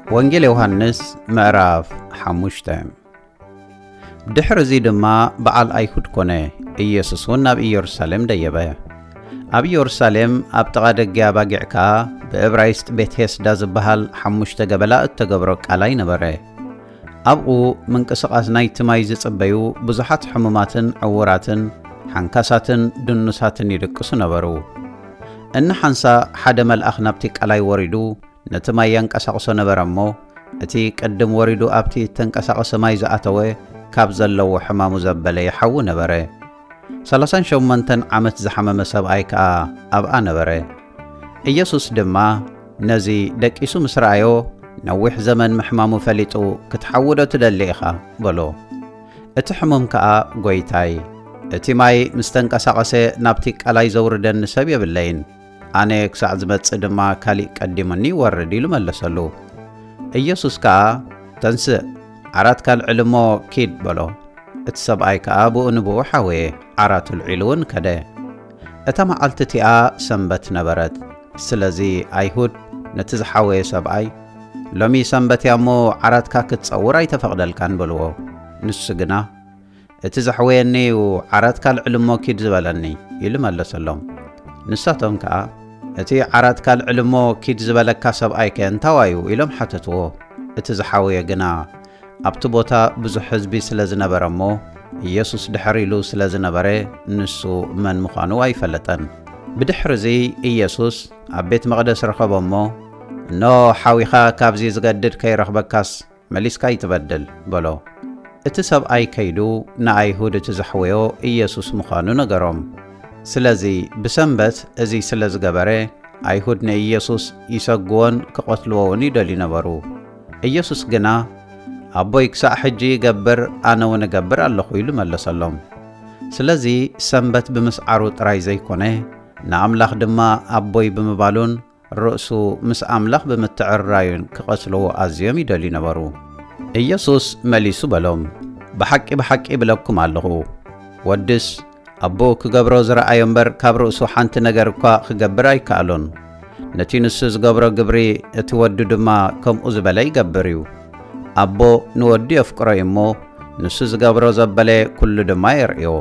ወንጌል ዮሐንስ ምዕራፍ 5 ድሕሪ እዚ ድማ በዓል አይሁድ ኮነ ኢየሱስ ናብ ኢየሩሳሌም ደየበ ኣብ ኢየሩሳሌም ኣብ ጥቓ ደገ ባጊዕካ ብዕብራይስጥ ቤት ሄስዳ ዝበሃል 5 ገበላ እተገብሮ ቃላይ ነበረ ኣብኡ ምንቅስቓስ ናይቲ ማይ ዝጽበዩ ብዙሓት ሕሙማትን ዕውራትን ሓንካሳትን ድኑሳትን ይድቅሱ ነበሩ እነ ሓንሳ ሓደ መልአኽ ናብቲ ቃላይ ወሪዱ ነቲ ማይ ያንቀሳቕሶ ነበረ እሞ እቲ ቅድም ወሪዱ ኣብቲ ተንቀሳቐሰ ማይ ዝኣተወ ካብ ዘለዎ ሕማሙ ዘበለ ይሓው ነበረ 38 ዓመት ዝሓመመ ሰብኣይ ከዓ ኣብኣ ነበረ ኢየሱስ ድማ ነዚ ደቂሱ ምስ ረኣዮ ነዊሕ ዘመን ምሕማሙ ፈሊጡ ክትሓውዶ ትደሊ ኢኻ በሎ እቲ ሕሙም ከዓ ጎይታይ እቲ ማይ ምስ ተንቀሳቐሰ ናብቲ ቃላይ ዘውርደኒ ሰብ የብለይን ኣነ ክሳዕ ዝመጽእ ድማ ካሊእ ቀዲሙኒ ይወርድ ኢሉ መለሰሉ ኢየሱስ ከዓ ተንስእ ዓራት ካልዕል እሞ ኪድ በሎ እቲ ሰብኣይ ከዓ ብኡ ንብኡ ሓወየ ዓራቱ ልዒሉ እውን ከደ እታ መዓልቲ እቲኣ ሰንበት ነበረት ስለዚ ኣይሁድ ነቲ ዝሓወየ ሰብኣይ ሎሚ ሰንበት እያ እሞ ዓራትካ ክትጸውር ኣይተፈቕደልካን በልዎ ንሱ ግና እቲ ዘሕወየኒ ዓራት ካልዕል እሞ ኪድ ዝበለኒ ኢሉ መለሰሎም ንሳቶም ከዓ እቲ ዓራት ካልዕል እሞ ኪድ ዝበለካ ሰብኣይ ከ እንታዋዩ ኢሎም ሓተትዎ እቲ ዝሓወየ ግና ኣብቲ ቦታ ብዙሕ ህዝቢ ስለ ዝነበረ እሞ ኢየሱስ ድሕሪ ኢሉ ስለ ዝነበረ ንሱ መን ምዃኑ ኣይፈለጠን ብድሕሪ እዚ ኢየሱስ ኣብ ቤት መቕደስ ረኸቦ እሞ እኖ ሓዊኻ ካብዚ ዝገድድ ከይረኽበካስ መሊስካ ይትበድል በሎ እቲ ሰብኣይ ከይዱ ንኣይሁድ እቲ ዘሕወዮ ኢየሱስ ምዃኑ ነገሮም ስለዚ ብሰንበት እዚ ስለ ዝገበረ ኣይሁድ ንኢየሱስ ይሰግዎን ክቐትልዎን ይደልዩ ነበሩ ኢየሱስ ግና ኣቦይ ክሳዕ ሕጂ ይገብር ኣነ እውን እገብር ኣለኹ ኢሉ መለሰሎም ስለዚ ሰንበት ብምስዓሩ ጥራይ ዘይኮነ ንኣምላኽ ድማ ኣቦይ ብምባሉን ርእሱ ምስ ኣምላኽ ብምትዕርራዩን ክቐትልዎ ኣዝዮም ይደልዩ ነበሩ ኢየሱስ መሊሱ በሎም ብሓቂ ብሓቂ ብለኩም ኣለኹ ወድስ ኣቦ ክገብሮ ዝረኣዮ እምበር ካብ ርእሱ ሓንቲ ነገር እኳ ክገብር ኣይከኣሎን ነቲ ንሱ ዝገብሮ ግብሪ እቲ ወዱ ድማ ከምኡ ዝበለ ይገብር እዩ ኣቦ ንወዱ የፍቅሮ እሞ ንሱ ዝገብሮ ዘበለ ኩሉ ድማ የርእዮ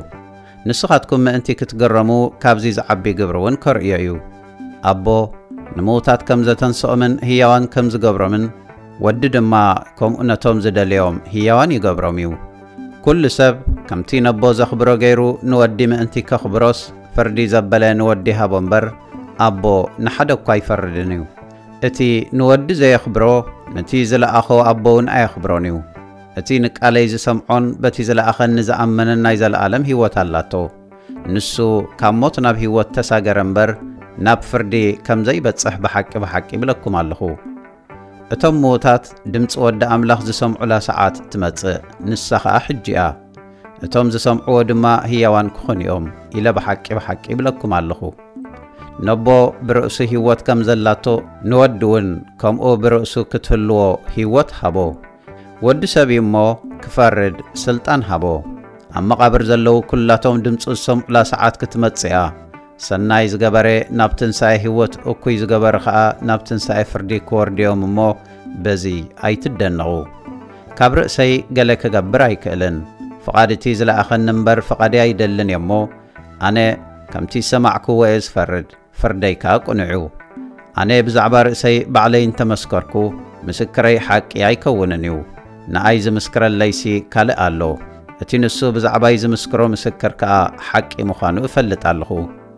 ንስኻትኩም ምእንቲ ክትገረሙ ካብዚ ዝዓቢ ግብሪ እውን ከርእዮ እዩ ኣቦ ንምውታት ከም ዘተንስኦምን ህያዋን ከም ዝገብሮምን ወዲ ድማ ከምኡ ነቶም ዝደልዮም ህያዋን ይገብሮም እዩ ኩሉ ሰብ ከምቲ ነቦ ዘኽብሮ ገይሩ ንወዲ ምእንቲ ከኽብሮስ ፍርዲ ዘበለ ንወዲ ሃቦ እምበር ኣቦ ንሓደ እኳ ይፈርድን እዩ እቲ ንወዲ ዘየኽብሮ ነቲ ዝለኣኾ ኣቦ እውን ኣየኽብሮን እዩ እቲ ንቃለይ ዝሰምዖን በቲ ዝለኣኸኒ ዝኣመነን ናይ ዘለኣለም ህይወት ኣላቶ ንሱ ካብ ሞት ናብ ህይወት ተሳገረ እምበር ናብ ፍርዲ ከም ዘይበጽሕ ብሓቂ ብሓቂ ብለኩም ኣለኹ እቶም ምዉታት ድምፂ ወዲ ኣምላኽ ዝሰምዑላ ሰዓት ትመጽእ ንሳ ከዓ ሕጂኣ እቶም ዝሰምዕዎ ድማ ህያዋን ክኾኑ እዮም ኢለ ብሓቂ ብሓቂ ብለኩም ኣለኹ ነቦ ብርእሱ ህይወት ከም ዘላቶ ንወዲ እውን ከምኡ ብርእሱ ክትህልዎ ህይወት ሃቦ ወዲ ሰብ እሞ ክፈርድ ስልጣን ሃቦ ኣብ መቓብር ዘለዉ ኩላቶም ድምፂ ዝሰምዑላ ሰዓት ክትመጽእ እያ ሰናይ ዝገበረ ናብ ትንሣኤ ህይወት እኩይ ዝገበረ ከዓ ናብ ትንሣኤ ፍርዲ ክወርድዮም እሞ በዚ ኣይትደነቑ ካብ ርእሰይ ገለ ክገብር ኣይክእልን ፍቓድ እቲ ዝለኣኸኒ እምበር ፍቓዲ ኣይደልን እሞ ኣነ ከምቲ ሰማዕክዎ እየ ዝፈርድ ፍርደይ ከዓ ቁንዑ ኣነ ብዛዕባ ርእሰይ ባዕለይ እንተመስከርኩ ምስክረይ ሓቂ ኣይከውንን እዩ ንኣይ ዝምስክረለይሲ ካልእ ኣሎ እቲ ንሱ ብዛዕባይ ዝምስክሮ ምስክር ከዓ ሓቂ ምዃኑ እፈልጥ ኣለኹ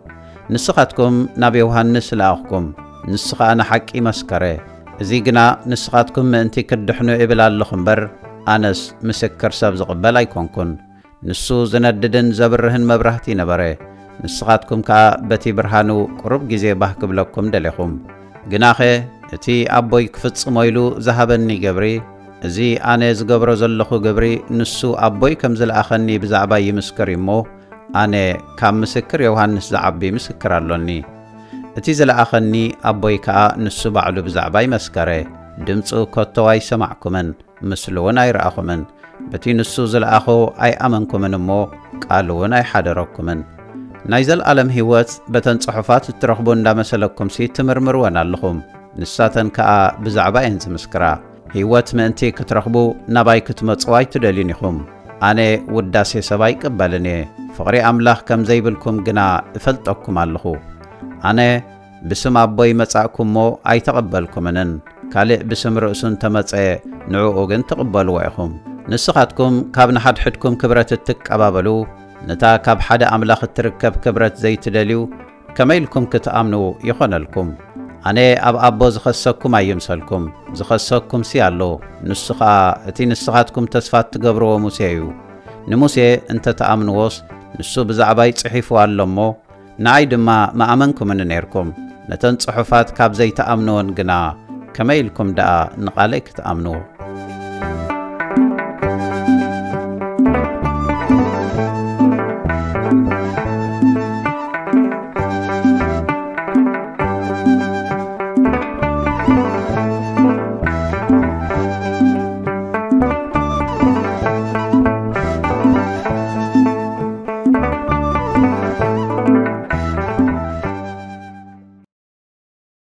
ንስኻትኩም ናብ ዮሐንስ ለኣኽኩም ንሱ ከዓ ንሓቂ መስከረ እዚ ግና ንስኻትኩም ምእንቲ ክድሕኑ ይብል ኣለኹ እምበር ኣነስ ምስክር ሰብ ዝቕበል ኣይኮንኩን ንሱ ዝነድድን ዘብርህን መብራህቲ ነበረ ንስኻትኩም ከዓ በቲ ብርሃኑ ቁሩብ ግዜ ባህ ክብለኩም ደለኹም ግናኸ እቲ ኣቦይ ክፍጽሞ ኢሉ ዝሃበኒ ግብሪ እዚ ኣነ ዝገብሮ ዘለኹ ግብሪ ንሱ ኣቦይ ከም ዝለኣኸኒ ብዛዕባ ይምስክር እሞ ኣነ ካብ ምስክር ዮሐንስ ዝዓቢ ምስክር ኣሎኒ እቲ ዝለኣኸኒ ኣቦይ ከዓ ንሱ ባዕሉ ብዛዕባ ይመስከረ ድምፁ ከቶ ኣይሰማዕኩምን ምስሉ እውን ኣይረኣኹምን በቲ ንሱ ዝለኣኹ ኣይኣመንኩምን እሞ ቃሉ እውን ኣይሓደረኩምን ናይ ዘለኣለም ህይወት በተን ጽሑፋት እትረኽቡ እንዳመሰለኩም ሲ ትምርምርወን ኣለኹም ንሳተን ከዓ ብዛዕባ እየን ዝምስክራ هيوت مأنتي كترخبو نباي كتمصواي تدلينيكم أنا وداسي سباي قبلني فقري أملاح كم زيبلكم جنا فلتكم علىخو أنا بسم أبوي مصاكم مو أي تقبلكمنن كالئ بسم رأسون تمصع نعو أوغن تقبلوا إخم نسخاتكم كابن حد حدكم كبرت التك أبابلو نتا كاب حدا أملاخ تركب كبرت زي تدليو كميلكم كتأمنوا يخونلكم أنا أبو زخصكم أيمسلكم زخصكم سيالو نسخا اتي نسخاتكم تسفات تقبروا موسيو نموسي انت تأمنوس نسو بزعباي صحيفو اللمو نعيد ما أمنكم من نيركم نتن صحفات كاب زي تأمنون جنا كميلكم دا نقاليك تأمنوا